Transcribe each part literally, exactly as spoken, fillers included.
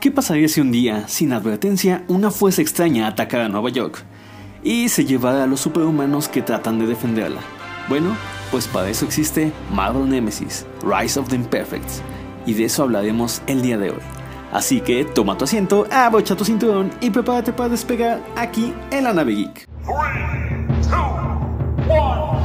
¿Qué pasaría si un día, sin advertencia, una fuerza extraña atacara a Nueva York y se llevara a los superhumanos que tratan de defenderla? Bueno, pues para eso existe Marvel Nemesis, Rise of the Imperfects, y de eso hablaremos el día de hoy. Así que toma tu asiento, abrocha tu cinturón y prepárate para despegar aquí en la nave geek. tres, dos, uno...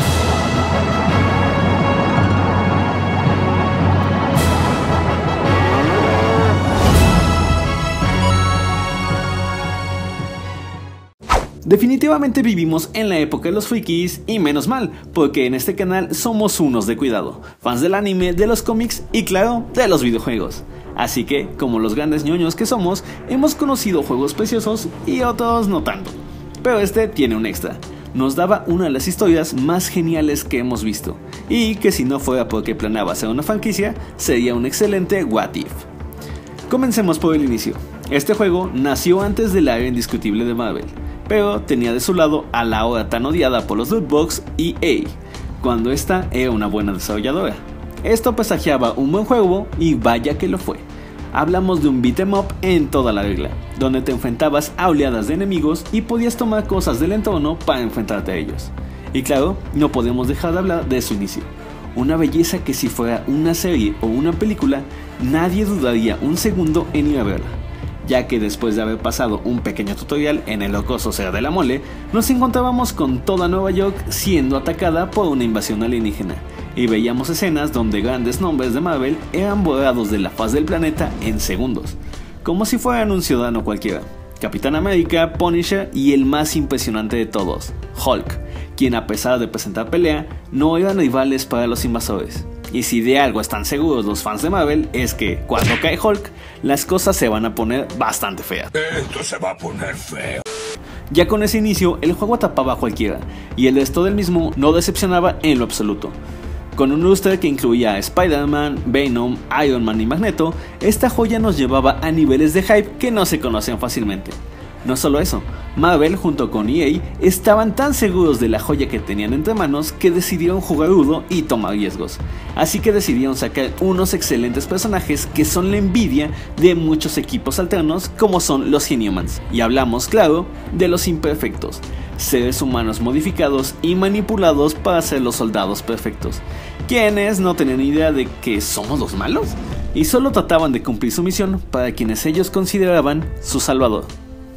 Definitivamente vivimos en la época de los frikis y menos mal, porque en este canal somos unos de cuidado, fans del anime, de los cómics y claro, de los videojuegos. Así que, como los grandes ñoños que somos, hemos conocido juegos preciosos y otros no tanto. Pero este tiene un extra, nos daba una de las historias más geniales que hemos visto, y que si no fuera porque planeaba ser una franquicia, sería un excelente what if. Comencemos por el inicio. Este juego nació antes de la era indiscutible de Marvel, pero tenía de su lado a la ahora tan odiada por los lootbox E A, cuando esta era una buena desarrolladora. Esto presagiaba un buen juego y vaya que lo fue. Hablamos de un beat 'em up en toda la regla, donde te enfrentabas a oleadas de enemigos y podías tomar cosas del entorno para enfrentarte a ellos. Y claro, no podemos dejar de hablar de su inicio. Una belleza que si fuera una serie o una película, nadie dudaría un segundo en ir a verla, ya que después de haber pasado un pequeño tutorial en el locoso Ser de la Mole, nos encontrábamos con toda Nueva York siendo atacada por una invasión alienígena, y veíamos escenas donde grandes nombres de Marvel eran borrados de la faz del planeta en segundos, como si fueran un ciudadano cualquiera. Capitán América, Punisher y el más impresionante de todos, Hulk, quien a pesar de presentar pelea, no eran rivales para los invasores. Y si de algo están seguros los fans de Marvel es que cuando cae Hulk, las cosas se van a poner bastante feas. Esto se va a poner feo. Ya con ese inicio, el juego atrapaba a cualquiera, y el resto del mismo no decepcionaba en lo absoluto. Con un roster que incluía a Spider-Man, Venom, Iron Man y Magneto, esta joya nos llevaba a niveles de hype que no se conocen fácilmente. No solo eso, Marvel junto con E A estaban tan seguros de la joya que tenían entre manos que decidieron jugar rudo y tomar riesgos. Así que decidieron sacar unos excelentes personajes que son la envidia de muchos equipos alternos como son los Inhumans. Y hablamos, claro, de los imperfectos, seres humanos modificados y manipulados para ser los soldados perfectos, quienes no tenían idea de que somos los malos y solo trataban de cumplir su misión para quienes ellos consideraban su salvador.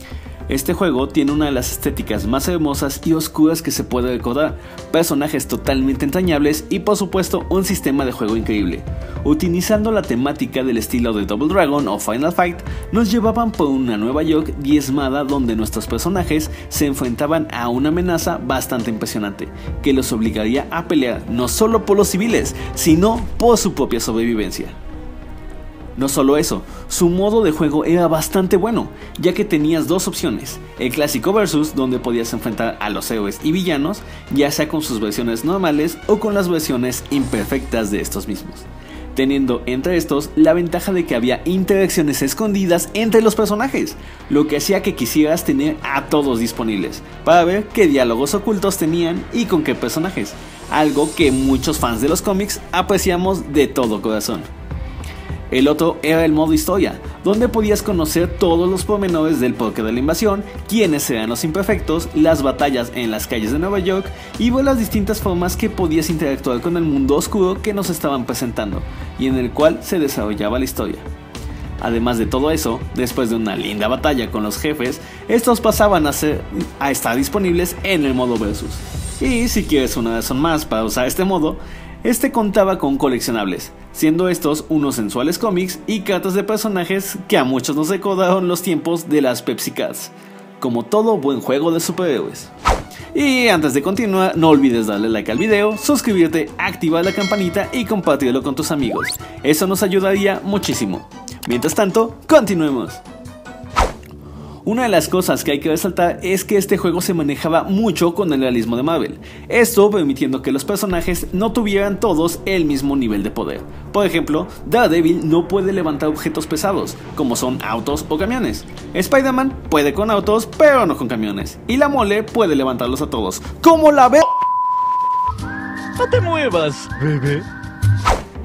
Este juego tiene una de las estéticas más hermosas y oscuras que se puede recordar, personajes totalmente entrañables y por supuesto un sistema de juego increíble. Utilizando la temática del estilo de Double Dragon o Final Fight, nos llevaban por una Nueva York diezmada donde nuestros personajes se enfrentaban a una amenaza bastante impresionante, que los obligaría a pelear no solo por los civiles, sino por su propia sobrevivencia. No solo eso, su modo de juego era bastante bueno, ya que tenías dos opciones, el clásico versus, donde podías enfrentar a los héroes y villanos, ya sea con sus versiones normales o con las versiones imperfectas de estos mismos, teniendo entre estos la ventaja de que había interacciones escondidas entre los personajes, lo que hacía que quisieras tener a todos disponibles, para ver qué diálogos ocultos tenían y con qué personajes, algo que muchos fans de los cómics apreciamos de todo corazón. El otro era el modo historia, donde podías conocer todos los pormenores del porqué de la invasión, quiénes eran los imperfectos, las batallas en las calles de Nueva York y ver las distintas formas que podías interactuar con el mundo oscuro que nos estaban presentando y en el cual se desarrollaba la historia. Además de todo eso, después de una linda batalla con los jefes, estos pasaban a, ser, a estar disponibles en el modo versus. Y si quieres una razón más para usar este modo, este contaba con coleccionables, siendo estos unos sensuales cómics y cartas de personajes que a muchos nos recordaron los tiempos de las Pepsi Cards, como todo buen juego de superhéroes. Y antes de continuar, no olvides darle like al video, suscribirte, activar la campanita y compartirlo con tus amigos, eso nos ayudaría muchísimo. Mientras tanto, continuemos. Una de las cosas que hay que resaltar es que este juego se manejaba mucho con el realismo de Marvel, esto permitiendo que los personajes no tuvieran todos el mismo nivel de poder. Por ejemplo, Daredevil no puede levantar objetos pesados, como son autos o camiones. Spider-Man puede con autos, pero no con camiones. Y la Mole puede levantarlos a todos, como la ve... No te muevas, bebé.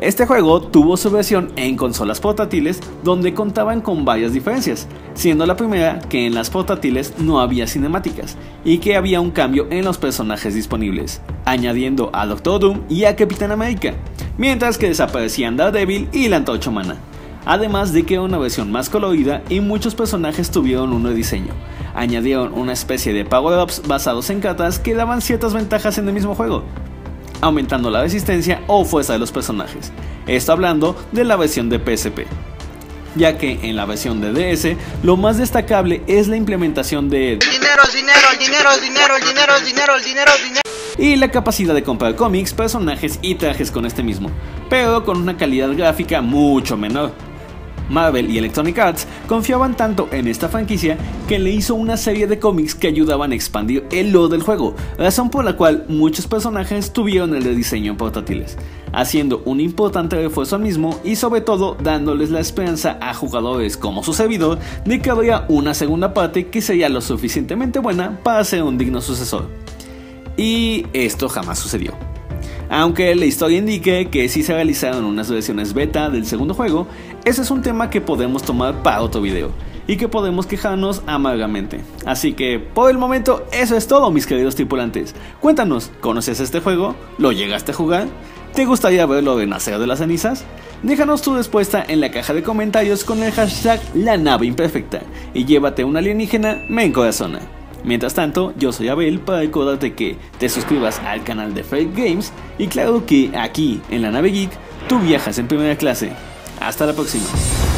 Este juego tuvo su versión en consolas portátiles donde contaban con varias diferencias, siendo la primera que en las portátiles no había cinemáticas y que había un cambio en los personajes disponibles, añadiendo a Doctor Doom y a Capitán América, mientras que desaparecían Daredevil y la Antorcha Humana. Además de que era una versión más colorida y muchos personajes tuvieron un nuevo diseño. Añadieron una especie de power-ups basados en cartas que daban ciertas ventajas en el mismo juego, aumentando la resistencia o fuerza de los personajes. Esto hablando de la versión de P S P, ya que en la versión de D S lo más destacable es la implementación de dinero, dinero, dinero, dinero, dinero, dinero, dinero, dinero y la capacidad de comprar cómics, personajes y trajes con este mismo, pero con una calidad gráfica mucho menor. Marvel y Electronic Arts confiaban tanto en esta franquicia que le hizo una serie de cómics que ayudaban a expandir el lore del juego, razón por la cual muchos personajes tuvieron el de diseño en portátiles, haciendo un importante refuerzo al mismo y sobre todo dándoles la esperanza a jugadores como su servidor de que habría una segunda parte que sería lo suficientemente buena para ser un digno sucesor. Y esto jamás sucedió. Aunque la historia indique que sí se realizaron unas versiones beta del segundo juego, ese es un tema que podemos tomar para otro video y que podemos quejarnos amargamente. Así que por el momento eso es todo, mis queridos tripulantes. Cuéntanos, ¿conoces este juego? ¿Lo llegaste a jugar? ¿Te gustaría verlo renacer de las cenizas? Déjanos tu respuesta en la caja de comentarios con el hashtag La Nave Imperfecta y llévate una alienígena me encorazona. Mientras tanto, yo soy Abel para recordarte que te suscribas al canal de Fake Games y claro que aquí en la Nave Geek tú viajas en primera clase. Hasta la próxima.